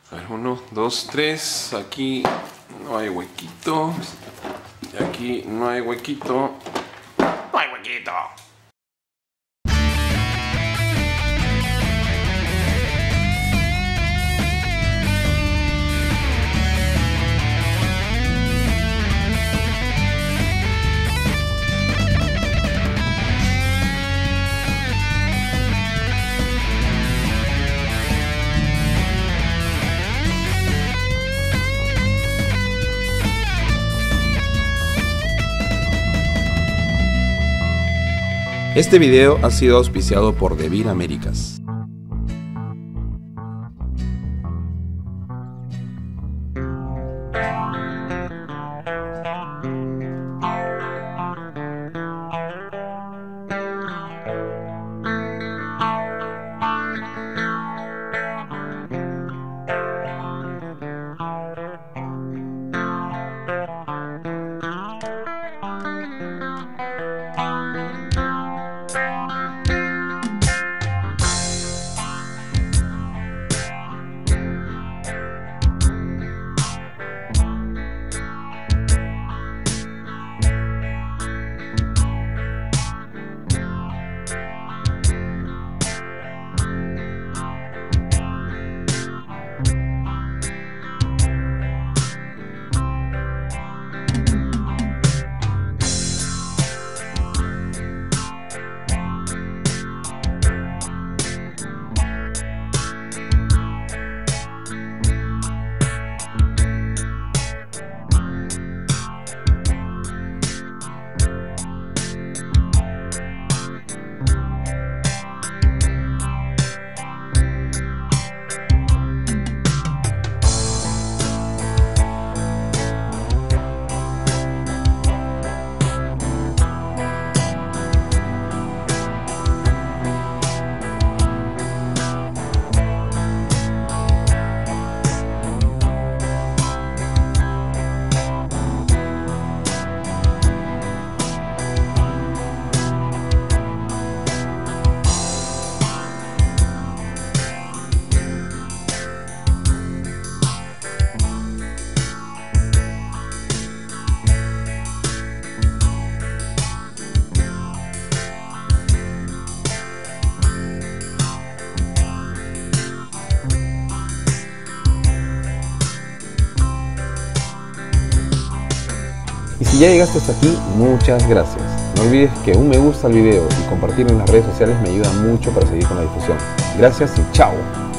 A ver, 1, 2, 3. Aquí no hay huequito. Y aquí no hay huequito. ¡No hay huequito! Este video ha sido auspiciado por Devir Américas. Y si ya llegaste hasta aquí, muchas gracias. No olvides que un me gusta al video y compartirlo en las redes sociales me ayuda mucho para seguir con la difusión. Gracias y chao.